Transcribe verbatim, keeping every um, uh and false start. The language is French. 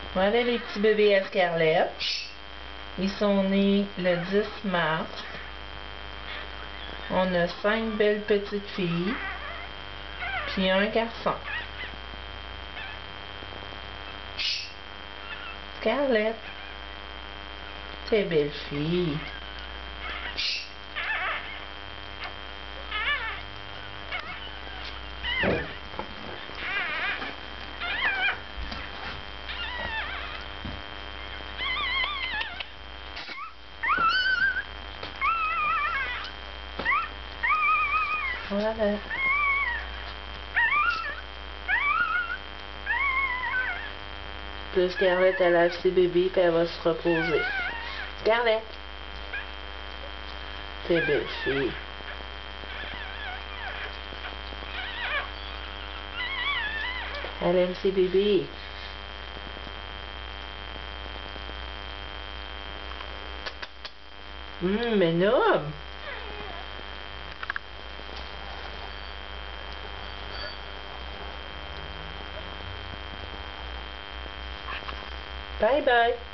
Voilà les petits bébés à Scarlette. Ils sont nés le dix mars. On a cinq belles petites filles, puis un garçon. Scarlette, t'es belle fille. Voilà. Puis Scarlette, elle lave ses bébés puis elle va se reposer. Scarlette, t'es belle fille. Elle aime ses bébés. Hum, mais non! Bye bye.